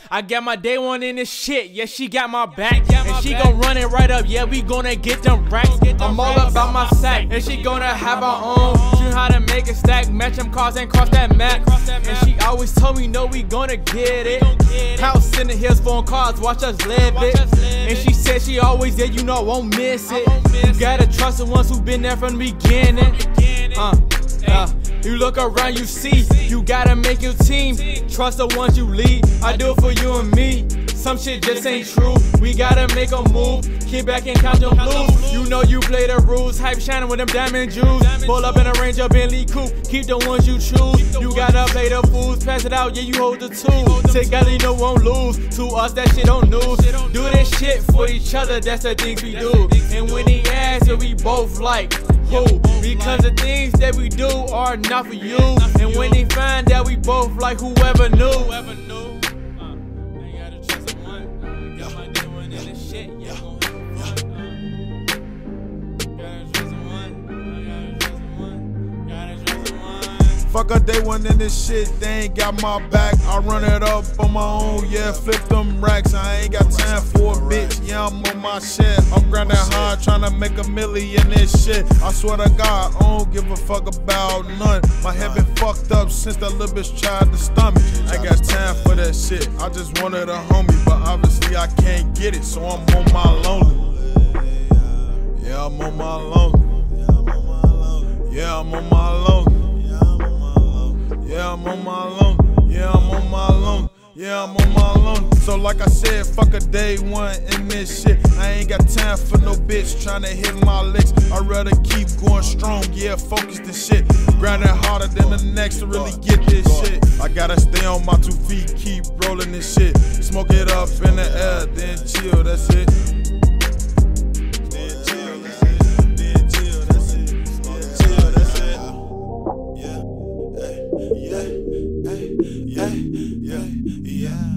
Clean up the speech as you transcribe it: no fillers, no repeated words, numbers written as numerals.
I got my day one in this shit, yeah, she got my back. And she gon' run it right up, yeah, we gonna get them racks. I'm all about my sack, and she gonna have her own. She know how to make it stack, match them cars and cross that map. And she always told me, no, we gonna get it. House in the hills, phone cars, watch us live it. And she said she always there, you know I won't miss it. You gotta trust the ones who been there from the beginning. You look around, you see, you gotta make your team. Trust the ones you lead, I do it for you and me. Some shit just ain't true, we gotta make a move. Kick back and count them blues. You know you play the rules, hype shining with them diamond jewels. Pull up in a Ranger Bentley coupe, keep the ones you choose. You gotta play the fools, pass it out, yeah, you hold the tool. Together you know won't lose, to us that shit don't lose. Do this shit for each other, that's the things we do. And when he asks, we both like, who? Because the things that we do are not for you. And when they find that we both like, whoever knew. Fuck a day one in this shit, they ain't got my back. I run it up on my own, yeah, flip them racks. I ain't got time for a bitch, yeah, I'm on my shit. I'm grinding hard, tryna make $1 million this shit. I swear to God, I don't give a fuck about none. My head been fucked up since that little bitch tried to stomach. I ain't got time for that shit, I just wanted a homie, but obviously I can't get it, so I'm on my lonely. Yeah, I'm on my lonely. Yeah, I'm on my lonely. Yeah, I'm on my loan. Yeah, I'm on my loan. Yeah, I'm on my loan. So like I said, fuck a day one in this shit. I ain't got time for no bitch tryna hit my licks. I'd rather keep going strong, yeah, focused and shit. Grinding harder than the next to really get this shit. I gotta stay on my 2 feet, keep rolling this shit. Smoke it up in the air, then chill, that's it. Yeah.